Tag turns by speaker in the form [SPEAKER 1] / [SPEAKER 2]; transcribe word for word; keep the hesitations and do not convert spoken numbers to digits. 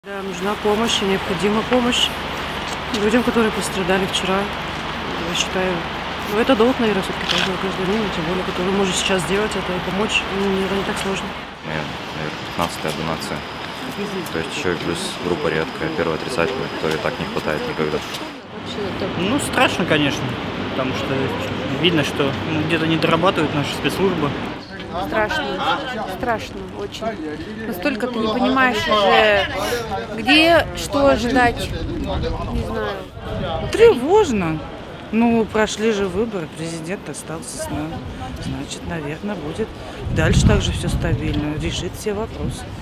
[SPEAKER 1] Да, нужна помощь и необходима помощь людям, которые пострадали вчера. Я считаю, ну, это долг, наверное, все-таки каждого гражданина, тем более, который может сейчас сделать это и помочь. Ну, это не так сложно.
[SPEAKER 2] Наверное, пятнадцатая донация. То есть еще и плюс группа редкая, первая отрицательная, которой так не хватает никогда.
[SPEAKER 3] Ну, страшно, конечно, потому что видно, что ну, где-то не дорабатывают наши спецслужбы.
[SPEAKER 4] Страшно, страшно очень. Настолько ты не понимаешь уже, где, что ожидать, не знаю.
[SPEAKER 5] Тревожно. Ну, прошли же выборы, президент остался с нами. Значит, наверное, будет дальше также все стабильно, решит все вопросы.